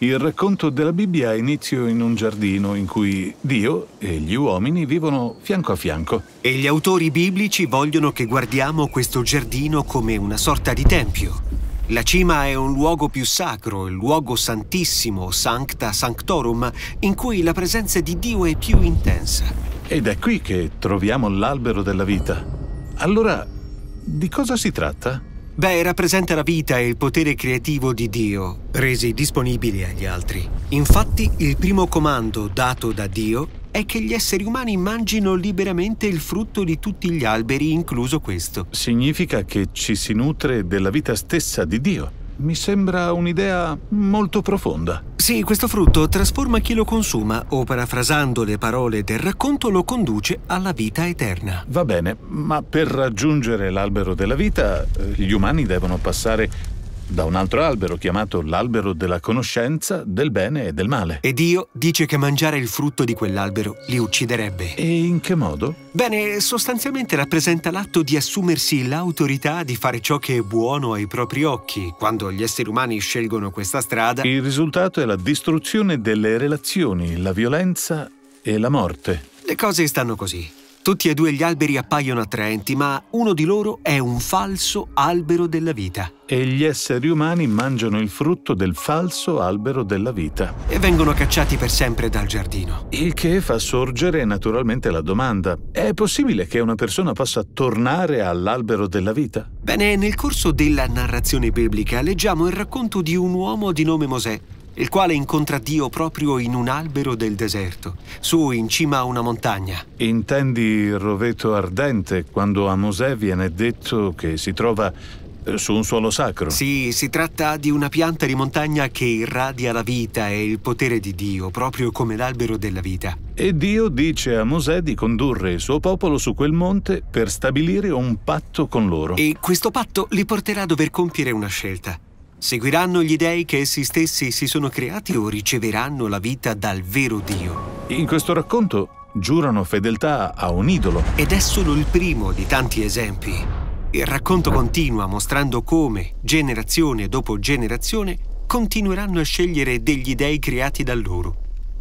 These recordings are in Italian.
Il racconto della Bibbia ha inizio in un giardino in cui Dio e gli uomini vivono fianco a fianco. E gli autori biblici vogliono che guardiamo questo giardino come una sorta di tempio. La cima è un luogo più sacro, il luogo santissimo, Sancta Sanctorum, in cui la presenza di Dio è più intensa. Ed è qui che troviamo l'albero della vita. Allora, di cosa si tratta? Beh, rappresenta la vita e il potere creativo di Dio, resi disponibili agli altri. Infatti, il primo comando dato da Dio è che gli esseri umani mangino liberamente il frutto di tutti gli alberi, incluso questo. Significa che ci si nutre della vita stessa di Dio. Mi sembra un'idea molto profonda. Sì, questo frutto trasforma chi lo consuma o, parafrasando le parole del racconto, lo conduce alla vita eterna. Va bene, ma per raggiungere l'albero della vita, gli umani devono passare da un altro albero chiamato l'albero della conoscenza del bene e del male. E Dio dice che mangiare il frutto di quell'albero li ucciderebbe. E in che modo? Bene, sostanzialmente rappresenta l'atto di assumersi l'autorità di fare ciò che è buono ai propri occhi. Quando gli esseri umani scelgono questa strada, Il risultato è la distruzione delle relazioni, la violenza e la morte. le cose stanno così. Tutti e due gli alberi appaiono attraenti, ma uno di loro è un falso albero della vita. E gli esseri umani mangiano il frutto del falso albero della vita. E vengono cacciati per sempre dal giardino. Il che fa sorgere naturalmente la domanda: è possibile che una persona possa tornare all'albero della vita? Bene, nel corso della narrazione biblica leggiamo il racconto di un uomo di nome Mosè, il quale incontra Dio proprio in un albero del deserto, su in cima a una montagna. Intendi il roveto ardente, quando a Mosè viene detto che si trova su un suolo sacro? Sì, si tratta di una pianta di montagna che irradia la vita e il potere di Dio, proprio come l'albero della vita. E Dio dice a Mosè di condurre il suo popolo su quel monte per stabilire un patto con loro. E questo patto li porterà a dover compiere una scelta. Seguiranno gli dei che essi stessi si sono creati o riceveranno la vita dal vero Dio? In questo racconto giurano fedeltà a un idolo. Ed è solo il primo di tanti esempi. Il racconto continua mostrando come, generazione dopo generazione, continueranno a scegliere degli dei creati da loro.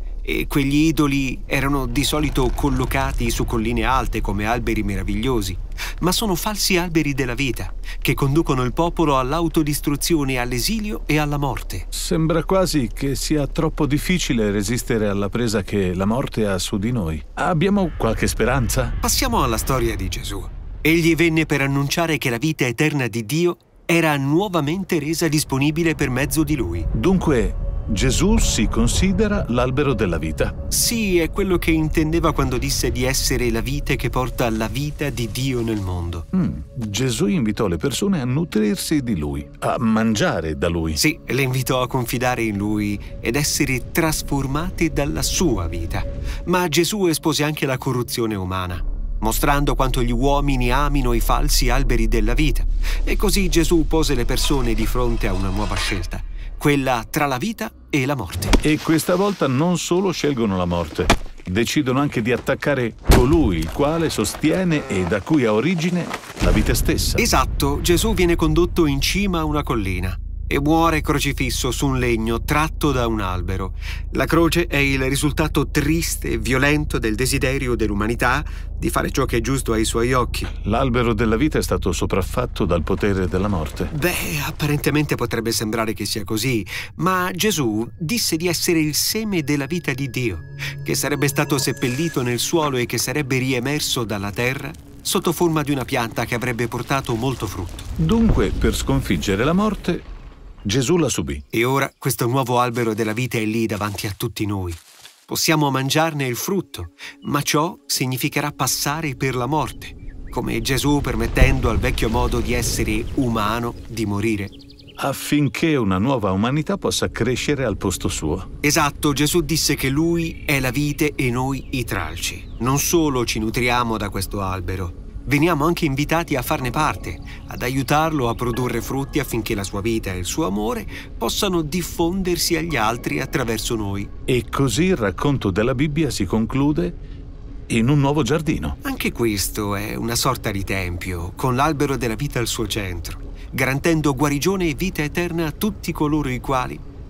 E quegli idoli erano di solito collocati su colline alte come alberi meravigliosi, ma sono falsi alberi della vita, che conducono il popolo all'autodistruzione, all'esilio e alla morte. Sembra quasi che sia troppo difficile resistere alla presa che la morte ha su di noi. Abbiamo qualche speranza? Passiamo alla storia di Gesù. Egli venne per annunciare che la vita eterna di Dio era nuovamente resa disponibile per mezzo di lui. Dunque, Gesù si considera l'albero della vita. Sì, è quello che intendeva quando disse di essere la vite che porta la vita di Dio nel mondo. Gesù invitò le persone a nutrirsi di Lui, a mangiare da Lui. Sì, le invitò a confidare in Lui ed essere trasformati dalla sua vita. Ma Gesù espose anche la corruzione umana, mostrando quanto gli uomini amino i falsi alberi della vita. E così Gesù pose le persone di fronte a una nuova scelta, quella tra la vita e la morte. E questa volta non solo scelgono la morte, decidono anche di attaccare colui il quale sostiene e da cui ha origine la vita stessa. Esatto, Gesù viene condotto in cima a una collina e muore crocifisso su un legno tratto da un albero. La croce è il risultato triste e violento del desiderio dell'umanità di fare ciò che è giusto ai suoi occhi. L'albero della vita è stato sopraffatto dal potere della morte. Beh, apparentemente potrebbe sembrare che sia così, ma Gesù disse di essere il seme della vita di Dio, che sarebbe stato seppellito nel suolo e che sarebbe riemerso dalla terra sotto forma di una pianta che avrebbe portato molto frutto. Dunque, per sconfiggere la morte, Gesù la subì. E ora questo nuovo albero della vita è lì davanti a tutti noi. Possiamo mangiarne il frutto, ma ciò significherà passare per la morte, come Gesù permettendo al vecchio modo di essere umano di morire. Affinché una nuova umanità possa crescere al posto suo. Esatto, Gesù disse che Lui è la vite e noi i tralci. Non solo ci nutriamo da questo albero, veniamo anche invitati a farne parte, ad aiutarlo a produrre frutti affinché la sua vita e il suo amore possano diffondersi agli altri attraverso noi. E così il racconto della Bibbia si conclude in un nuovo giardino. Anche questo è una sorta di tempio, con l'albero della vita al suo centro, garantendo guarigione e vita eterna a tutti coloro i quali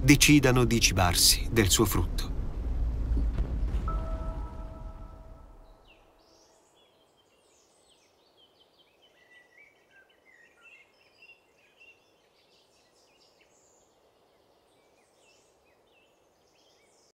decidano di cibarsi del suo frutto.